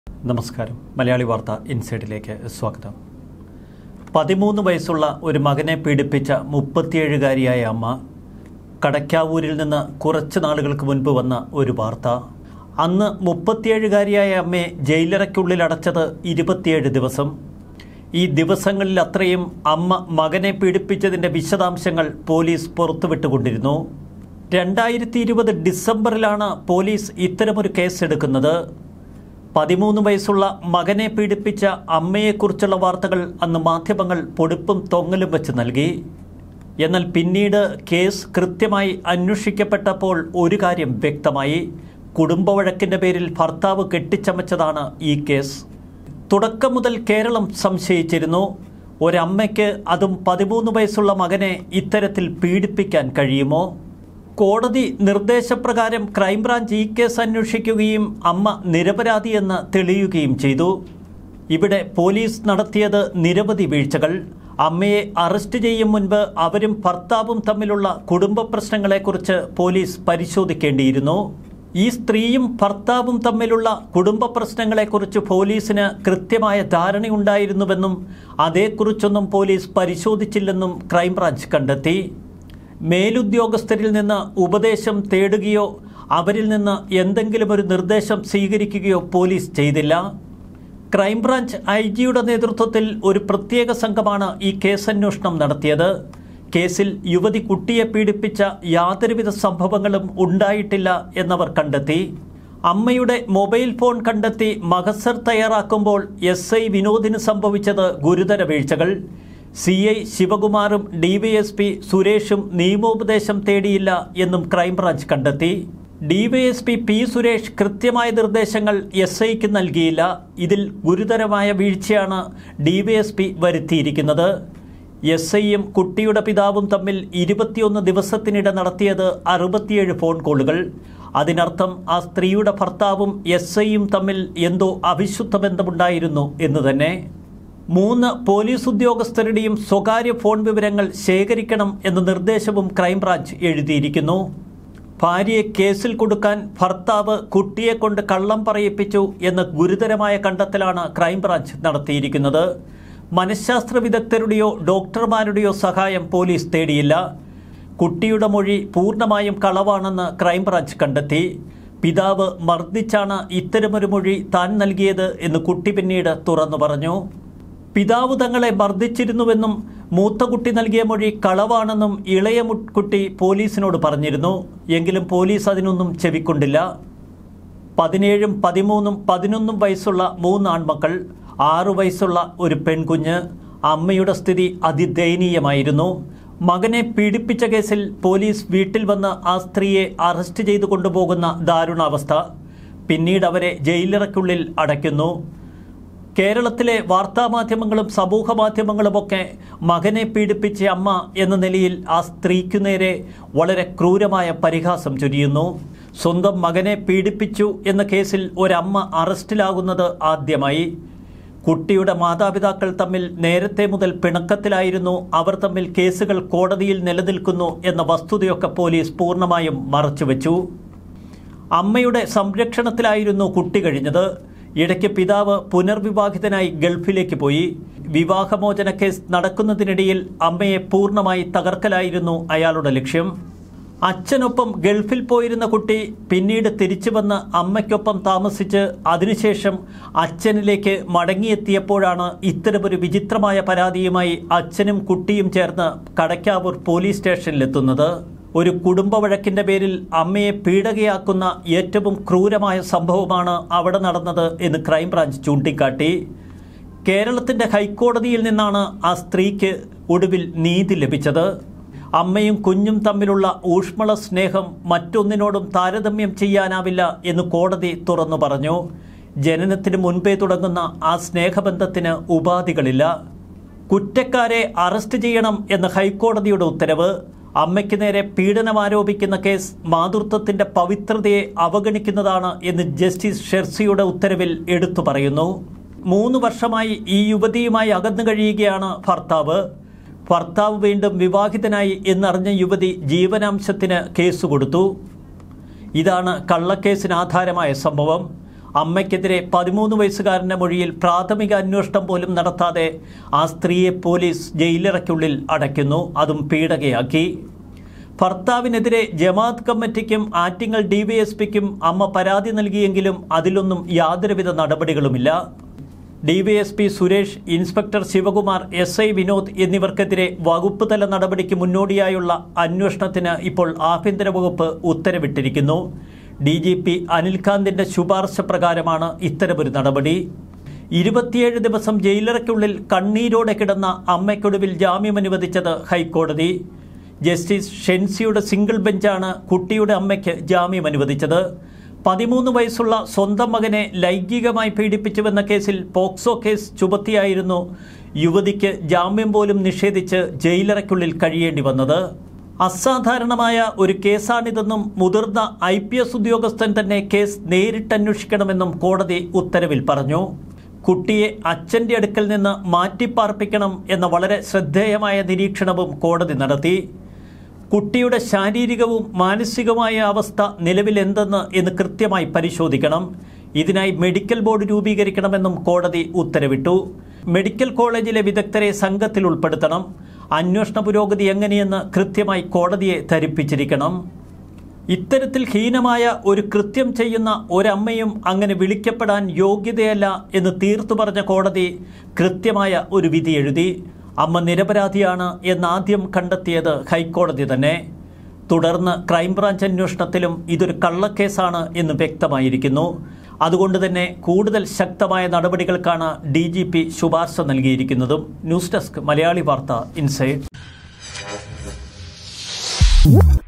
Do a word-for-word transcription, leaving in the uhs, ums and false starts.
നമസ്കാരം. മലയാളി വാർത്ത ഇൻസൈഡിലേക്ക് സ്വാഗതം. പതിമൂന്ന് വയസ്സുള്ള ഒരു മകനെ പീഡിപ്പിച്ച മുപ്പത്തിയേഴുകാരിയായ അമ്മ കടക്കാവൂരിൽ നിന്ന് കുറച്ച് നാളുകൾക്ക് മുൻപ് വന്ന ഒരു വാർത്ത. അന്ന് മുപ്പത്തിയേഴുകാരിയായ അമ്മയെ ജയിലറയ്ക്കുള്ളിൽ അടച്ചത് ഇരുപത്തിയേഴ് ദിവസം. ഈ ദിവസങ്ങളിൽ അത്രയും അമ്മ മകനെ പീഡിപ്പിച്ചതിൻ്റെ വിശദാംശങ്ങൾ പോലീസ് പുറത്തുവിട്ടുകൊണ്ടിരുന്നു. രണ്ടായിരത്തി ഇരുപത് ഡിസംബറിലാണ് പോലീസ് ഇത്തരമൊരു കേസെടുക്കുന്നത്. പതിമൂന്ന് വയസ്സുള്ള മകനെ പീഡിപ്പിച്ച അമ്മയെക്കുറിച്ചുള്ള വാർത്തകൾ അന്ന് മാധ്യമങ്ങൾ പൊടിപ്പും തൊങ്ങലും വെച്ച് നൽകി. എന്നാൽ പിന്നീട് കേസ് കൃത്യമായി അന്വേഷിക്കപ്പെട്ടപ്പോൾ ഒരു കാര്യം വ്യക്തമായി. കുടുംബവഴക്കിൻ്റെ പേരിൽ ഭർത്താവ് കെട്ടിച്ചമച്ചതാണ് ഈ കേസ്. തുടക്കം മുതൽ കേരളം സംശയിച്ചിരുന്നു, ഒരമ്മയ്ക്ക്, അതും പതിമൂന്ന് വയസ്സുള്ള മകനെ ഇത്തരത്തിൽ പീഡിപ്പിക്കാൻ കഴിയുമോ? കോടതി നിർദ്ദേശപ്രകാരം ക്രൈംബ്രാഞ്ച് ഈ കേസ് അന്വേഷിക്കുകയും അമ്മ നിരപരാധിയെന്ന് തെളിയുകയും ചെയ്തു. ഇവിടെ പോലീസ് നടത്തിയത് നിരവധി വീഴ്ചകൾ. അമ്മയെ അറസ്റ്റ് ചെയ്യും മുൻപ് അവരും ഭർത്താവും തമ്മിലുള്ള കുടുംബ പ്രശ്നങ്ങളെക്കുറിച്ച് പോലീസ് പരിശോധിക്കേണ്ടിയിരുന്നു. ഈ സ്ത്രീയും ഭർത്താവും തമ്മിലുള്ള കുടുംബ പ്രശ്നങ്ങളെക്കുറിച്ച് പോലീസിന് കൃത്യമായ ധാരണയുണ്ടായിരുന്നുവെന്നും അതേക്കുറിച്ചൊന്നും പോലീസ് പരിശോധിച്ചില്ലെന്നും ക്രൈംബ്രാഞ്ച് കണ്ടെത്തി. മേലുദ്യോഗസ്ഥരിൽ നിന്ന് ഉപദേശം തേടുകയോ അവരിൽ നിന്ന് എന്തെങ്കിലും ഒരു നിർദ്ദേശം സ്വീകരിക്കുകയോ പോലീസ് ചെയ്തില്ല. ക്രൈംബ്രാഞ്ച് ഐ ജിയുടെ നേതൃത്വത്തിൽ ഒരു പ്രത്യേക സംഘമാണ് ഈ കേസന്വേഷണം നടത്തിയത്. കേസിൽ യുവതി കുട്ടിയെ പീഡിപ്പിച്ച യാതൊരുവിധ സംഭവങ്ങളും ഉണ്ടായിട്ടില്ല എന്നവർ കണ്ടെത്തി. അമ്മയുടെ മൊബൈൽ ഫോൺ കണ്ടെത്തി മഹസർ തയ്യാറാക്കുമ്പോൾ എസ് ഐ വിനോദിന് സംഭവിച്ചത് ഗുരുതര വീഴ്ചകൾ. സി ഐ ശിവകുമാറും ഡി വൈ എസ് പി സുരേഷും നിയമോപദേശം തേടിയില്ല എന്നും ക്രൈംബ്രാഞ്ച് കണ്ടെത്തി. D Y S P P Suresh കൃത്യമായ നിർദ്ദേശങ്ങൾ എസ് ഐക്ക് നൽകിയില്ല. ഇതിൽ ഗുരുതരമായ വീഴ്ചയാണ് ഡി വൈ എസ് പി വരുത്തിയിരിക്കുന്നത്. എസ് ഐയും കുട്ടിയുടെ പിതാവും തമ്മിൽ ഇരുപത്തിയൊന്ന് ദിവസത്തിനിടെ നടത്തിയത് അറുപത്തിയേഴ് ഫോൺ കോളുകൾ. അതിനർത്ഥം ആ സ്ത്രീയുടെ ഭർത്താവും എസ് ഐയും തമ്മിൽ എന്തോ അവിശുദ്ധ ബന്ധമുണ്ടായിരുന്നു എന്ന് തന്നെ. മൂന്ന് പോലീസ് ഉദ്യോഗസ്ഥരുടെയും സ്വകാര്യ ഫോൺ വിവരങ്ങൾ ശേഖരിക്കണം എന്ന നിർദ്ദേശവും ക്രൈംബ്രാഞ്ച് എഴുതിയിരിക്കുന്നു. ഭാര്യയെ കേസിൽ കൊടുക്കാൻ ഭർത്താവ് കുട്ടിയെ കൊണ്ട് കള്ളം പറയിപ്പിച്ചു എന്ന ഗുരുതരമായ കണ്ടെത്തലാണ് ക്രൈംബ്രാഞ്ച് നടത്തിയിരിക്കുന്നത്. മനഃശാസ്ത്ര വിദഗ്ധരുടെയോ ഡോക്ടർമാരുടെയോ സഹായം പോലീസ് തേടിയില്ല. കുട്ടിയുടെ മൊഴി പൂർണ്ണമായും കളവാണെന്ന് ക്രൈംബ്രാഞ്ച് കണ്ടെത്തി. പിതാവ് മർദ്ദിച്ചാണ് ഇത്തരമൊരു മൊഴി താൻ നൽകിയത് എന്ന് കുട്ടി പിന്നീട് തുറന്നു പറഞ്ഞു. പിതാവ് തങ്ങളെ മർദ്ദിച്ചിരുന്നുവെന്നും മൂത്ത കുട്ടി നൽകിയ മൊഴി കളവാണെന്നും ഇളയ കുട്ടി പോലീസിനോട് പറഞ്ഞിരുന്നു. എങ്കിലും പോലീസ് അതിനൊന്നും ചെവിക്കൊണ്ടില്ല. പതിനേഴും പതിമൂന്നും പതിനൊന്നും വയസ്സുള്ള മൂന്ന് ആൺമക്കൾ, ആറു വയസ്സുള്ള ഒരു പെൺകുഞ്ഞ്. അമ്മയുടെ സ്ഥിതി അതിദയനീയമായിരുന്നു. മകനെ പീഡിപ്പിച്ച കേസിൽ പോലീസ് വീട്ടിൽ വന്ന് ആ സ്ത്രീയെ അറസ്റ്റ് ചെയ്തു കൊണ്ടുപോകുന്ന ദാരുണാവസ്ഥ. പിന്നീട് അവരെ ജയിലറയ്ക്കുള്ളിൽ അടയ്ക്കുന്നു. കേരളത്തിലെ വാർത്താമാധ്യമങ്ങളും സമൂഹ മാധ്യമങ്ങളുമൊക്കെ മകനെ പീഡിപ്പിച്ച അമ്മ എന്ന നിലയിൽ ആ സ്ത്രീക്കു നേരെ വളരെ ക്രൂരമായ പരിഹാസം ചൊരിയുന്നു. സ്വന്തം മകനെ പീഡിപ്പിച്ചു എന്ന കേസിൽ ഒരമ്മ അറസ്റ്റിലാകുന്നത് ആദ്യമായി. കുട്ടിയുടെ മാതാപിതാക്കൾ തമ്മിൽ നേരത്തെ മുതൽ പിണക്കത്തിലായിരുന്നു. അവർ തമ്മിൽ കേസുകൾ കോടതിയിൽ നിലനിൽക്കുന്നു എന്ന വസ്തുതയൊക്കെ പോലീസ് പൂർണ്ണമായും മറച്ചുവെച്ചു. അമ്മയുടെ സംരക്ഷണത്തിലായിരുന്നു കുട്ടി കഴിഞ്ഞത്. ഇടയ്ക്ക് പിതാവ് പുനർവിവാഹിതനായി ഗൾഫിലേക്ക് പോയി. വിവാഹമോചന കേസ് നടക്കുന്നതിനിടയിൽ അമ്മയെ പൂർണ്ണമായി തകർക്കലായിരുന്നു അയാളുടെ ലക്ഷ്യം. അച്ഛനൊപ്പം ഗൾഫിൽ പോയിരുന്ന കുട്ടി പിന്നീട് തിരിച്ചു വന്ന് അമ്മയ്ക്കൊപ്പം താമസിച്ച് അതിനുശേഷം അച്ഛനിലേക്ക് മടങ്ങിയെത്തിയപ്പോഴാണ് ഇത്തരമൊരു വിചിത്രമായ പരാതിയുമായി അച്ഛനും കുട്ടിയും ചേർന്ന് കടക്കാവൂർ പോലീസ് സ്റ്റേഷനിലെത്തുന്നത്. ഒരു കുടുംബ വഴക്കിൻ്റെ പേരിൽ അമ്മയെ പീഡകയാക്കുന്ന ഏറ്റവും ക്രൂരമായ സംഭവമാണ് അവിടെ നടന്നത് എന്ന് ക്രൈംബ്രാഞ്ച് ചൂണ്ടിക്കാട്ടി. കേരളത്തിൻ്റെ ഹൈക്കോടതിയിൽ നിന്നാണ് ആ സ്ത്രീക്ക് ഒടുവിൽ നീതി ലഭിച്ചത്. അമ്മയും കുഞ്ഞും തമ്മിലുള്ള ഊഷ്മള സ്നേഹം മറ്റൊന്നിനോടും താരതമ്യം ചെയ്യാനാവില്ല എന്ന് കോടതി തുറന്നു പറഞ്ഞു. ജനനത്തിന് മുൻപേ തുടങ്ങുന്ന ആ സ്നേഹബന്ധത്തിന് ഉപാധികളില്ല. കുറ്റക്കാരെ അറസ്റ്റ് ചെയ്യണം എന്ന ഹൈക്കോടതിയുടെ ഉത്തരവ് അമ്മയ്ക്ക് നേരെ പീഡനം ആരോപിക്കുന്ന കേസ് മാതൃത്വത്തിൻ്റെ പവിത്രതയെ അവഗണിക്കുന്നതാണ് എന്ന് ജസ്റ്റിസ് ഷെർസിയുടെ ഉത്തരവിൽ എടുത്തു പറയുന്നു. മൂന്ന് വർഷമായി ഈ യുവതിയുമായി അകന്നു കഴിയുകയാണ് ഭർത്താവ്. ഭർത്താവ് വീണ്ടും വിവാഹിതനായി എന്നറിഞ്ഞ യുവതി ജീവനാംശത്തിന് കേസ് കൊടുത്തു. ഇതാണ് കള്ളക്കേസിന് ആധാരമായ സംഭവം. അമ്മയ്ക്കെതിരെ പതിമൂന്ന് വയസ്സുകാരൻ്റെ മൊഴിയിൽ പ്രാഥമിക അന്വേഷണം പോലും നടത്താതെ ആ സ്ത്രീയെ പോലീസ് ജയിലറയ്ക്കുള്ളിൽ അടയ്ക്കുന്നു, അതും പീഡകയാക്കി. ഭർത്താവിനെതിരെ ജമാഅത്ത് കമ്മിറ്റിക്കും ആറ്റിങ്ങൽ ഡി വൈ എസ് പിക്കും അമ്മ പരാതി നൽകിയെങ്കിലും അതിലൊന്നും യാതൊരുവിധ നടപടികളുമില്ല. D Y S P Suresh, inspector Sivakumar, S I Vinod എന്നിവർക്കെതിരെ വകുപ്പ് തല നടപടിക്ക് മുന്നോടിയായുള്ള അന്വേഷണത്തിന് ഇപ്പോൾ ആഭ്യന്തര വകുപ്പ് ഉത്തരവിട്ടിരിക്കുന്നു. ഡി ജി പി അനിൽകാന്തിൻ്റെ ശുപാർശ പ്രകാരമാണ് ഇത്തരമൊരു നടപടി. ഇരുപത്തിയേഴ് ദിവസം ജയിലറയ്ക്കുള്ളിൽ കണ്ണീരോടെ കിടന്ന അമ്മയ്ക്കൊടുവിൽ ജാമ്യം അനുവദിച്ചത് ഹൈക്കോടതി. ജസ്റ്റിസ് ഷെൻസിയുടെ സിംഗിൾ ബെഞ്ചാണ് കുട്ടിയുടെ അമ്മയ്ക്ക് ജാമ്യം അനുവദിച്ചത്. പതിമൂന്ന് വയസ്സുള്ള സ്വന്തം മകനെ ലൈംഗികമായി പീഡിപ്പിച്ചുവെന്ന കേസിൽ പോക്സോ കേസ് ചുമത്തിയായിരുന്നു യുവതിക്ക് ജാമ്യം പോലും നിഷേധിച്ച് ജയിലറയ്ക്കുള്ളിൽ കഴിയേണ്ടി വന്നത്. അസാധാരണമായ ഒരു കേസാണിതെന്നും മുതിർന്ന ഐ പി എസ് ഉദ്യോഗസ്ഥൻ തന്നെ കേസ് നേരിട്ടന്വേഷിക്കണമെന്നും കോടതി ഉത്തരവിൽ പറഞ്ഞു. കുട്ടിയെ അച്ഛൻ്റെ അടുക്കൽ നിന്ന് മാറ്റിപ്പാർപ്പിക്കണം എന്ന വളരെ ശ്രദ്ധേയമായ നിരീക്ഷണവും കോടതി നടത്തി. കുട്ടിയുടെ ശാരീരികവും മാനസികവുമായ അവസ്ഥ നിലവിൽ എന്തെന്ന് എന്ന് കൃത്യമായി പരിശോധിക്കണം. ഇതിനായി മെഡിക്കൽ ബോർഡ് രൂപീകരിക്കണമെന്നും കോടതി ഉത്തരവിട്ടു. മെഡിക്കൽ കോളേജിലെ വിദഗ്ധരെ സംഘത്തിൽ ഉൾപ്പെടുത്തണം. അന്വേഷണ പുരോഗതി എങ്ങനെയെന്ന് കൃത്യമായി കോടതിയെ ധരിപ്പിച്ചിരിക്കണം. ഇത്തരത്തിൽ ഹീനമായ ഒരു കൃത്യം ചെയ്യുന്ന ഒരമ്മയും അങ്ങനെ വിളിക്കപ്പെടാൻ യോഗ്യതയല്ല എന്ന് തീർത്തു പറഞ്ഞ കോടതി കൃത്യമായ ഒരു വിധി എഴുതി. അമ്മ നിരപരാധിയാണ് എന്നാദ്യം കണ്ടെത്തിയത് ഹൈക്കോടതി തന്നെ. തുടർന്ന് ക്രൈംബ്രാഞ്ച് അന്വേഷണത്തിലും ഇതൊരു കള്ളക്കേസാണ് എന്ന് വ്യക്തമായിരിക്കുന്നു. അതുകൊണ്ട് തന്നെ കൂടുതൽ ശക്തമായ നടപടികൾക്കാണ് ഡി ജി പി ശുപാർശ നൽകിയിരിക്കുന്നതും. ന്യൂസ് ഡെസ്ക് മലയാളി വാർത്ത ഇൻസൈഡ്.